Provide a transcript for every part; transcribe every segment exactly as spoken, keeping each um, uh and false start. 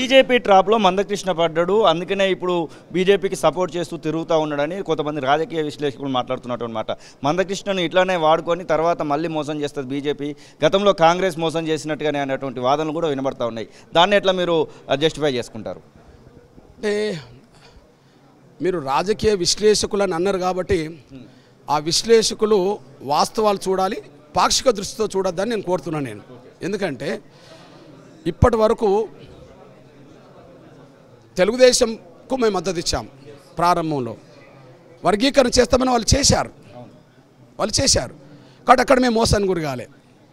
BJP ట్రాప్లో మందకృష్ణ పడ్డాడు, అందుకనే ఇప్పుడు బీజేపీకి సపోర్ట్ చేస్తూ తిరుగుతూ ఉన్నాడని కొంతమంది రాజకీయ విశ్లేషకులు మాట్లాడుతున్నట్టు అనమాట. మందకృష్ణను ఇట్లానే వాడుకొని తర్వాత మళ్ళీ మోసం చేస్తుంది బీజేపీ, గతంలో కాంగ్రెస్ మోసం చేసినట్టుగానే అనేటువంటి వాదనలు కూడా వినబడతా ఉన్నాయి. దాన్ని ఎట్లా మీరు జస్టిఫై చేసుకుంటారు? అంటే మీరు రాజకీయ విశ్లేషకులని అన్నారు కాబట్టి ఆ విశ్లేషకులు వాస్తవాలు చూడాలి, పాక్షిక దృష్టితో చూడొద్దని నేను కోరుతున్నాను. నేను ఎందుకంటే ఇప్పటి వరకు తెలుగుదేశంకు మేము మద్దతు ఇచ్చాం. ప్రారంభంలో వర్గీకరణ చేస్తామని వాళ్ళు చేశారు వాళ్ళు చేశారు కాబట్టి అక్కడ మేము మోసానికి గురిగాలే.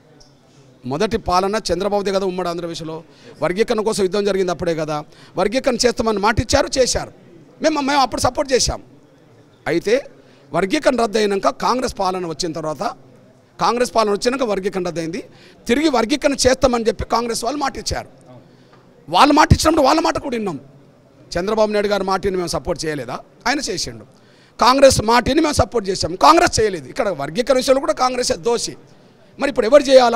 మొదటి పాలన చంద్రబాబుదే కదా ఉమ్మడి ఆంధ్రప్రదేశ్లో. వర్గీకరణ కోసం యుద్ధం జరిగింది అప్పుడే కదా. వర్గీకరణ చేస్తామని మాట ఇచ్చారు, చేశారు. మేము మేము అప్పుడు సపోర్ట్ చేశాం. అయితే వర్గీకరణ రద్దు అయినాక కాంగ్రెస్ పాలన వచ్చిన తర్వాత కాంగ్రెస్ పాలన వచ్చినాక వర్గీకరణ రద్దు అయింది. తిరిగి వర్గీకరణ చేస్తామని చెప్పి కాంగ్రెస్ వాళ్ళు మాట ఇచ్చారు. వాళ్ళు మాట ఇచ్చినప్పుడు వాళ్ళ మాట కూడా విన్నాం. చంద్రబాబు నాయుడు గారి మాటిని మేము సపోర్ట్ చేయలేదా? ఆయన చేసిండు. కాంగ్రెస్ మాటిని మేము సపోర్ట్ చేశాం, కాంగ్రెస్ చేయలేదు. ఇక్కడ వర్గీకరణ విషయంలో కూడా కాంగ్రెస్ దోషి. మరి ఇప్పుడు ఎవరు చేయాలా?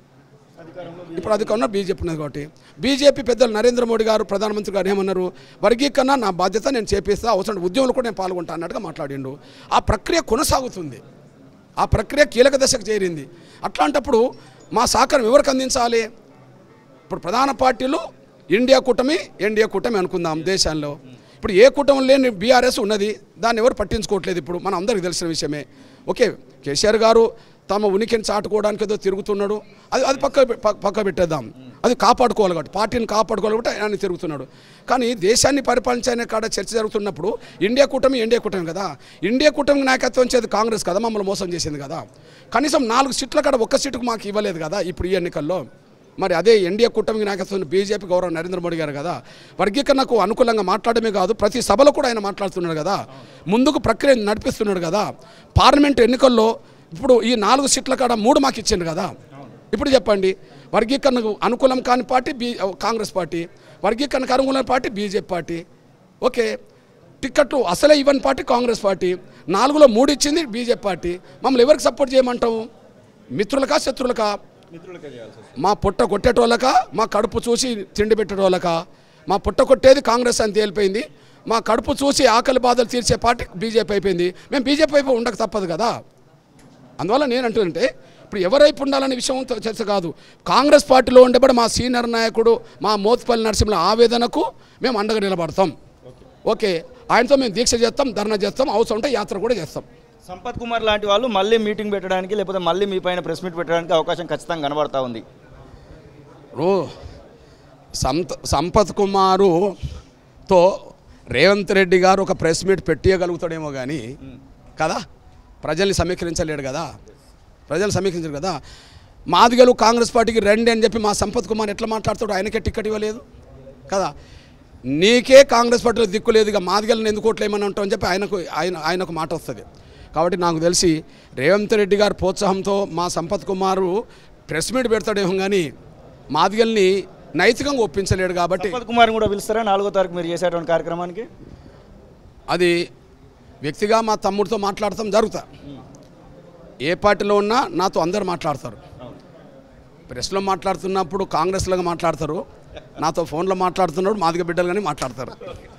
ఇప్పుడు అధికారంలో బీజేపీ ఉన్నది కాబట్టి బీజేపీ పెద్దలు నరేంద్ర మోడీ గారు ప్రధానమంత్రి గారు ఏమన్నారు? వర్గీకరణ నా బాధ్యత, నేను చేపిస్తా, అవసరం ఉద్యమంలో కూడా నేను పాల్గొంటా అన్నట్టుగా మాట్లాడిండు. ఆ ప్రక్రియ కొనసాగుతుంది. ఆ ప్రక్రియ కీలక దశకు చేరింది. అట్లాంటప్పుడు మా సహకారం ఎవరికి అందించాలి? ఇప్పుడు ప్రధాన పార్టీలు ఇండియా కూటమి ఎన్డీఏ కూటమి అనుకుందాం దేశంలో. ఇప్పుడు ఏ కూటమి లేని బీఆర్ఎస్ ఉన్నది, దాన్ని ఎవరు పట్టించుకోవట్లేదు. ఇప్పుడు మన అందరికీ తెలిసిన విషయమే. ఓకే, కేసీఆర్ గారు తమ ఉనికిని చాటుకోవడానికి ఏదో తిరుగుతున్నాడు, అది అది పక్క పక్క పెట్టేద్దాం. అది కాపాడుకోవాలి కాబట్టి, పార్టీని కాపాడుకోవాలి కాబట్టి ఆయన తిరుగుతున్నాడు. కానీ దేశాన్ని పరిపాలించే కాడ చర్చ జరుగుతున్నప్పుడు ఇండియా కూటమి ఎన్డీఏ కూటమి కదా. ఇండియా కూటమికి నాయకత్వం చేది కాంగ్రెస్ కదా, మమ్మల్ని మోసం చేసింది కదా. కనీసం నాలుగు సీట్ల కాడ ఒక్క సీటుకు మాకు ఇవ్వలేదు కదా ఇప్పుడు ఈ ఎన్నికల్లో. మరి అదే ఎన్డీఏ కూటమికి నాయకత్వం బీజేపీ గౌరవ నరేంద్ర మోడీ గారు కదా. వర్గీకరణకు అనుకూలంగా మాట్లాడమే కాదు, ప్రతి సభలో కూడా ఆయన మాట్లాడుతున్నాడు కదా, ముందుకు ప్రక్రియ నడిపిస్తున్నాడు కదా. పార్లమెంట్ ఎన్నికల్లో ఇప్పుడు ఈ నాలుగు సీట్ల కాడ మూడు మాకు ఇచ్చిండు కదా. ఇప్పుడు చెప్పండి, వర్గీకరణకు అనుకూలం కాని పార్టీ బీ కాంగ్రెస్ పార్టీ, వర్గీకరణకు అనుకూలమైన పార్టీ బీజేపీ పార్టీ. ఓకే, టిక్కెట్లు అసలే ఇవ్వని పార్టీ కాంగ్రెస్ పార్టీ, నాలుగులో మూడు ఇచ్చింది బీజేపీ పార్టీ. మమ్మల్ని ఎవరికి సపోర్ట్ చేయమంటాము? మిత్రులకా శత్రులకా? మా పొట్ట కొట్టేటోళ్ళకా, మా కడుపు చూసి తిండి పెట్టేటోళ్ళకా? మా పొట్ట కొట్టేది కాంగ్రెస్ అని తేలిపోయింది, మా కడుపు చూసి ఆకలి బాధలు తీర్చే పార్టీ బీజేపీ అయిపోయింది. మేము బీజేపీ వైపు ఉండక తప్పదు కదా. అందువల్ల నేను అంటుంటే ఇప్పుడు ఎవరైపు ఉండాలనే విషయం చర్చ కాదు. కాంగ్రెస్ పార్టీలో ఉండేబడి మా సీనియర్ నాయకుడు మా మోత్పల్లి నరసింహుల ఆవేదనకు మేము అండగా నిలబడతాం. ఓకే, ఆయనతో మేము దీక్ష చేస్తాం, ధర్నా చేస్తాం, అవసరం ఉంటే యాత్ర కూడా చేస్తాం. సంపత్ కుమార్ లాంటి వాళ్ళు మళ్ళీ మీటింగ్ పెట్టడానికి లేకపోతే మళ్ళీ మీ పైన ప్రెస్ మీట్ పెట్టడానికి అవకాశం ఖచ్చితంగా కనబడతా ఉంది. ఓ సంత సంపత్ కుమారుతో రేవంత్ రెడ్డి గారు ఒక ప్రెస్ మీట్ పెట్టియగలుగుతాడేమో కానీ కదా, ప్రజల్ని సమీకరించలేడు కదా, ప్రజలు సమీకరించరు కదా. మాదిగలు కాంగ్రెస్ పార్టీకి రండి అని చెప్పి మా సంపత్ కుమార్ ఎట్లా మాట్లాడతాడు? ఆయనకే టికెట్ ఇవ్వలేదు కదా. నీకే కాంగ్రెస్ పార్టీలో దిక్కు లేదు, ఇక మాదిగలను ఎందుకు ఓట్లేమని ఉంటామని చెప్పి ఆయనకు ఆయన ఆయనకు మాట వస్తుంది. కాబట్టి నాకు తెలిసి రేవంత్ రెడ్డి గారు ప్రోత్సాహంతో మా సంపత్ కుమారు ప్రెస్ మీట్ పెడతాడేమో కానీ మాదిగల్ని నైతికంగా ఒప్పించలేడు. కాబట్టి సంపత్ కుమార్ కూడా పిలుస్తారా నాలుగో తారీఖు మీరు చేసేటువంటి కార్యక్రమానికి? అది వ్యక్తిగా మా తమ్ముడితో మాట్లాడతాం జరుగుతా. ఏ పార్టీలో ఉన్నా నాతో అందరు మాట్లాడతారు. ప్రెస్లో మాట్లాడుతున్నప్పుడు కాంగ్రెస్లో మాట్లాడతారు, నాతో ఫోన్లో మాట్లాడుతున్నాడు మాదిగ బిడ్డలు కానీ మాట్లాడతారు.